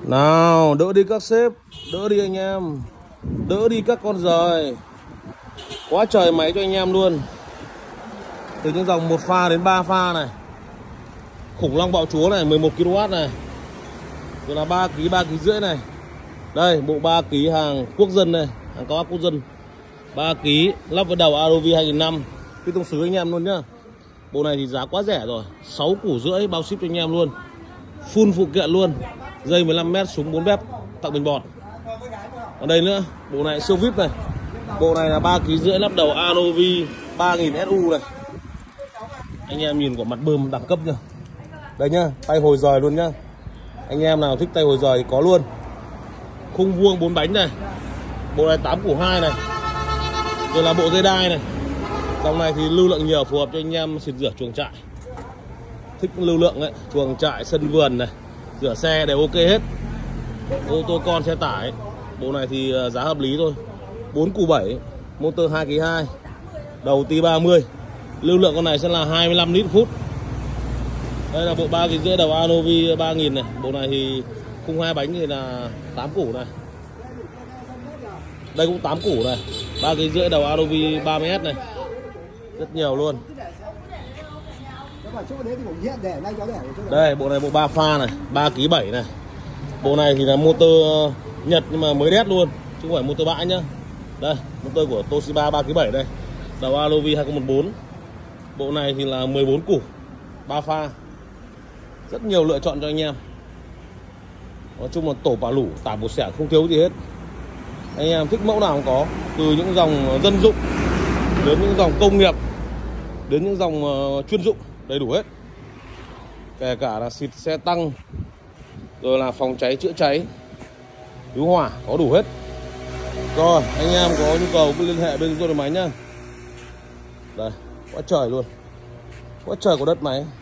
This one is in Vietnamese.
Nào, đỡ đi các sếp, đỡ đi anh em, đỡ đi các con giời. Quá trời máy cho anh em luôn. Từ những dòng 1 pha đến 3 pha này. Khủng long bạo chúa này, 11 kW này. Rồi là 3 kg, 3 kg rưỡi này. Đây, bộ 3 kg hàng quốc dân này, hàng cao áp quốc dân. 3 kg lắp với đầu ROV 2005. Phi tông sứ anh em luôn nhá. Bộ này thì giá quá rẻ rồi, 6 củ rưỡi bao ship cho anh em luôn. Full phụ kiện luôn. Dây 15m, súng 4 bép, tặng bình bọt. Còn đây nữa, bộ này siêu VIP này. Bộ này là 3 kg rưỡi lắp đầu ROV 3000 SU này. Anh em nhìn của mặt bơm đẳng cấp nhá. Đây nhá, tay hồi rời luôn nhá. Anh em nào thích tay hồi rời thì có luôn. Khung vuông 4 bánh này. Bộ này 8 củ 2 này. Rồi là bộ dây đai này. Dòng này thì lưu lượng nhiều, phù hợp cho anh em xịt rửa chuồng trại. Thích lưu lượng đấy, chuồng trại, sân vườn này, rửa xe đều ok hết. Ô tô con, xe tải. Bộ này thì giá hợp lý thôi. 4 củ 7, motor 2 kg 2, đầu T30. Lưu lượng con này sẽ là 25 lít phút. Đây là bộ 3 kg rưỡi đầu ROV 3000 này. Bộ này thì khung 2 bánh thì là 8 củ này. Đây cũng 8 củ này, 3 kg rưỡi đầu ROV 30S này. Rất nhiều luôn. Đây, bộ này bộ 3 pha này, 3 kg 7 này. Bộ này thì là motor Nhật nhưng mà mới đét luôn, chứ không phải motor bãi nhá. Đây, motor của Toshiba 3 kg 7 đây. Đầu ROV 2014. Bộ này thì là 14 củ, 3 pha. Rất nhiều lựa chọn cho anh em. Nói chung là tổ bảo lũ, tải một xẻ không thiếu gì hết. Anh em thích mẫu nào cũng có. Từ những dòng dân dụng đến những dòng công nghiệp, đến những dòng chuyên dụng, đầy đủ hết. Kể cả là xịt xe tăng, rồi là phòng cháy chữa cháy, cứu hỏa, có đủ hết. Rồi, anh em có nhu cầu cứ liên hệ bên tôi máy nhá. Đây, quá trời luôn. Quá trời của đất máy.